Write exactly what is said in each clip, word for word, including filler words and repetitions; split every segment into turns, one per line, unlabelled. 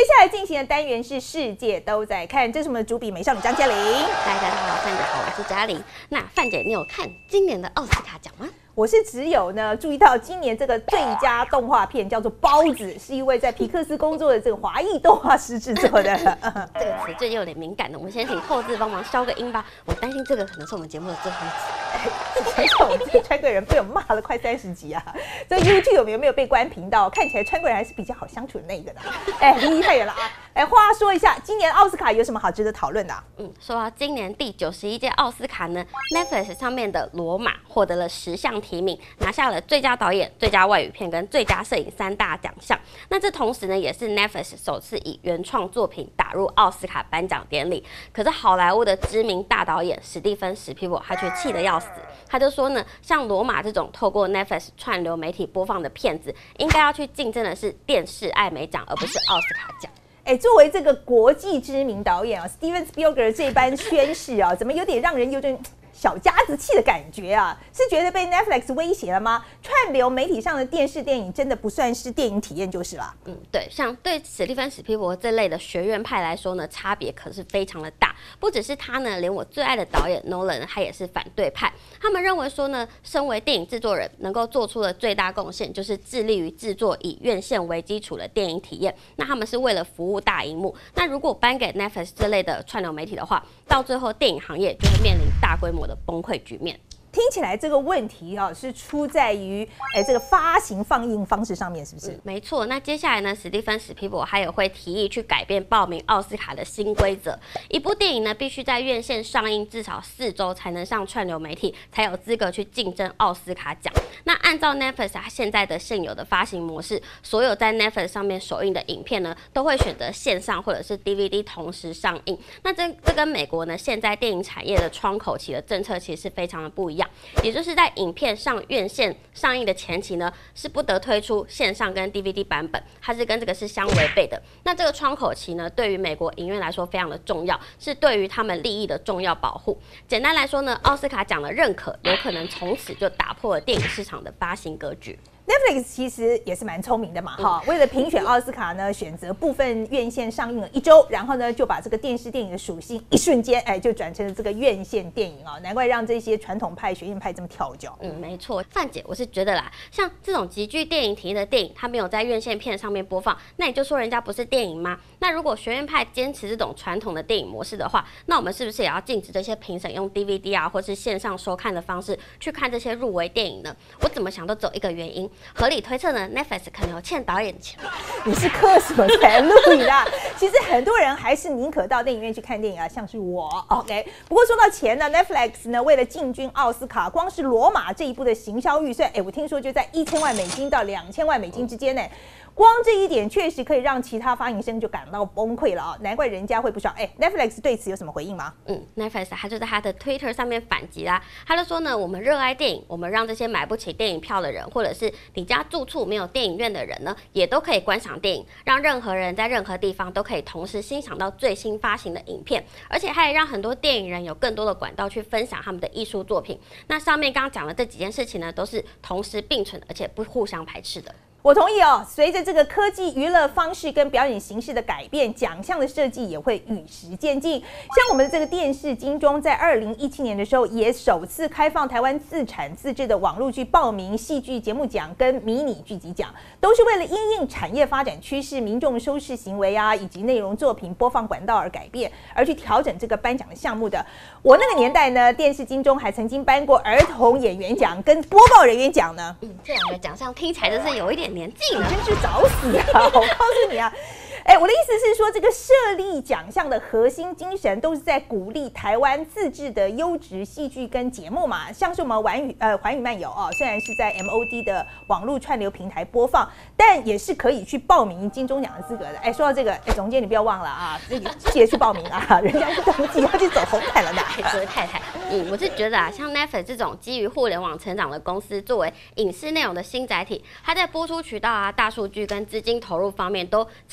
下来进行的单元是世界都在看，这是我们的主笔美少女张嘉玲。
大家好，范姐好，我是嘉玲。那范姐，你有看今年的奥斯卡奖吗？
我是只有呢注意到今年这个最佳动画片叫做《包子》，是一位在皮克斯工作的这个华裔动画师制作的。
这个词最近有点敏感的，我们先请后置帮忙消个音吧。我担心这个可能是我们节目的最后一集。
之前我们这个川贵人被我骂了快三十集啊！这 YouTube 有没有被关频道？看起来川贵人还是比较好相处的那个的。哎，离离太远了啊！哎，话说一下，今年奥斯卡有什么好值得讨论的、啊？
嗯，说到今年第九十一届奥斯卡呢 ，Netflix 上面的《罗马》获得了十项提名，拿下了最佳导演、最佳外语片跟最佳摄影三大奖项。那这同时呢，也是 Netflix 首次以原创作品打入奥斯卡颁奖典礼。可是好莱坞的知名大导演史蒂芬·史皮伯他却气得要死，他就说呢，像《罗马》这种透过 Netflix 串流媒体播放的片子，应该要去竞争的是电视艾美奖，而不是奥斯卡奖。
哎，作为这个国际知名导演啊 ，Steven Spielberg 这般宣誓啊，怎么有点让人有点小家子气的感觉啊？是觉得被 Netflix 威胁了吗？串流媒体上的电视电影真的不算是电影体验就是了。
嗯，对，像对史蒂芬·史皮伯这类的学院派来说呢，差别可是非常的大。不只是他呢，连我最爱的导演 Nolan 他也是反对派。他们认为说呢，身为电影制作人，能够做出的最大贡献就是致力于制作以院线为基础的电影体验。那他们是为了服务大荧幕。那如果颁给 Netflix 这类的串流媒体的话，到最后电影行业就会面临大规模的崩溃局面。
听起来这个问题啊是出在于哎这个发行放映方式上面，是不是？
嗯、没错。那接下来呢，史蒂芬·史皮伯还有会提议去改变报名奥斯卡的新规则。一部电影呢，必须在院线上映至少四周才能上串流媒体，才有资格去竞争奥斯卡奖。那按照 Netflix 它现在的现有的发行模式，所有在 Netflix 上面首映的影片呢，都会选择线上或者是 D V D 同时上映。那这这跟美国呢现在电影产业的窗口期的政策其实是非常的不一样。也就是在影片上院线上映的前期呢，是不得推出线上跟 D V D 版本，它是跟这个是相违背的。那这个窗口期呢，对于美国影院来说非常的重要，是对于他们利益的重要保护。简单来说呢，奥斯卡奖的认可有可能从此就打破了电影市场的发行格局。
Netflix 其实也是蛮聪明的嘛，哈、嗯，为了评选奥斯卡呢，选择部分院线上映了一周，然后呢就把这个电视电影的属性一瞬间，哎，就转成了这个院线电影啊、哦，难怪让这些传统派、学院派这么跳脚。
嗯，没错，范姐，我是觉得啦，像这种极具电影体验的电影，它没有在院线片上面播放，那你就说人家不是电影吗？那如果学院派坚持这种传统的电影模式的话，那我们是不是也要禁止这些评审用 D V D 啊，或是线上收看的方式去看这些入围电影呢？我怎么想都只有一个原因，合理推测呢 ，Netflix 可能有欠导演钱。
你是嗑什么才录影的？其实很多人还是宁可到电影院去看电影啊，像是我。OK， 不过说到钱呢 ，Netflix 呢为了进军奥斯卡，光是《罗马》这一部的行销预算，哎，我听说就在一千万美金到两千万美金之间呢。光这一点确实可以让其他发行商就感到崩溃了啊、哦！难怪人家会不爽。哎 ，Netflix 对此有什么回应吗？
嗯 ，Netflix 他就在他的 Twitter 上面反击啦，他就说呢，我们热爱电影，我们让这些买不起电影票的人，或者是你家住处没有电影院的人呢，也都可以观赏电影，让任何人在任何地方都可以同时欣赏到最新发行的影片，而且还也让很多电影人有更多的管道去分享他们的艺术作品。那上面刚刚讲的这几件事情呢，都是同时并存的，而且不互相排斥的。
我同意哦。随着这个科技娱乐方式跟表演形式的改变，奖项的设计也会与时渐进。像我们的这个电视金钟，在二零一七年的时候，也首次开放台湾自产自制的网络剧报名戏剧节目奖跟迷你剧集奖，都是为了因应产业发展趋势、民众收视行为啊，以及内容作品播放管道而改变，而去调整这个颁奖的项目的。我那个年代呢，电视金钟还曾经颁过儿童演员奖跟播报人员奖呢。
嗯，这两个奖项听起来就是有一点年纪了，
真是找死啊！我告诉你啊。哎，我的意思是说，这个设立奖项的核心精神都是在鼓励台湾自制的优质戏剧跟节目嘛，像是我们寰宇呃寰宇漫游哦，虽然是在 M O D 的网络串流平台播放，但也是可以去报名金钟奖的资格的。哎，说到这个，哎，总监你不要忘了啊，自己记得去报名啊，人家是登记要去走红毯了呢。
这位太太，嗯，我是觉得啊，像 Netflix 这种基于互联网成长的公司，作为影视内容的新载体，它在播出渠道啊、大数据跟资金投入方面都呈现出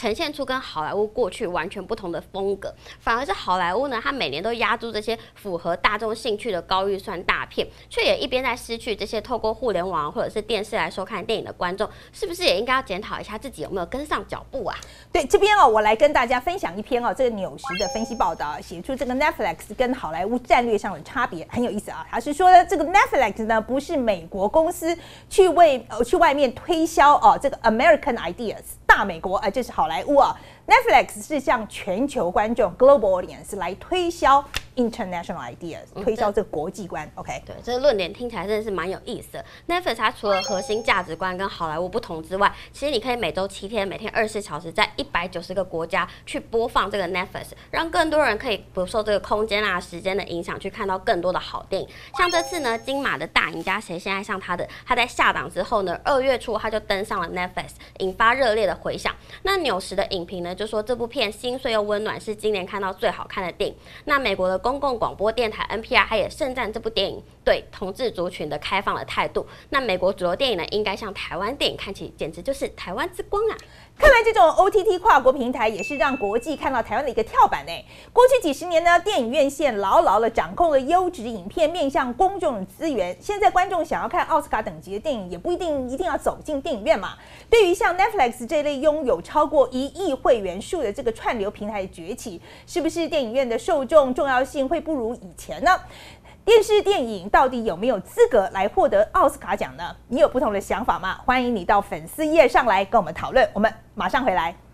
出跟好莱坞过去完全不同的风格，反而是好莱坞呢，它每年都压住这些符合大众兴趣的高预算大片，却也一边在失去这些透过互联网或者是电视来收看电影的观众，是不是也应该要检讨一下自己有没有跟上脚步啊？
对，这边哦，我来跟大家分享一篇哦，这个纽时的分析报道，写出这个 Netflix 跟好莱坞战略上的差别，很有意思啊。他是说呢，这个 Netflix 呢不是美国公司去为呃去外面推销哦这个 American ideas 大美国啊、呃，这是好莱坞啊。Netflix 是向全球观众 global audience 来推销 international ideas， 推销这个国际观。OK，
对，这个论点听起来真的是蛮有意思的。Netflix 它除了核心价值观跟好莱坞不同之外，其实你可以每周七天，每天二十四小时，在一百九十个国家去播放这个 Netflix， 让更多人可以不受这个空间啊、时间的影响，去看到更多的好电影。像这次呢，金马的大赢家谁先爱上他的，他在下档之后呢，二月初他就登上了 Netflix， 引发热烈的回响。那纽时的影评呢，就说这部片心碎又温暖，是今年看到最好看的电影。那美国的公共广播电台 N P R 它也盛赞这部电影对同志族群的开放的态度。那美国主流电影呢，应该向台湾电影看齐，简直就是台湾之光啊！
看来这种 O T T 跨国平台也是让国际看到台湾的一个跳板呢。过去几十年呢，电影院线牢牢的掌控了优质影片面向公众的资源。现在观众想要看奥斯卡等级的电影，也不一定一定要走进电影院嘛。对于像 Netflix 这类拥有超过一亿会员数的这个串流平台的崛起，是不是电影院的受众重要性会不如以前呢？电视电影到底有没有资格来获得奥斯卡奖呢？你有不同的想法吗？欢迎你到粉丝页上来跟我们讨论。我们马上回来。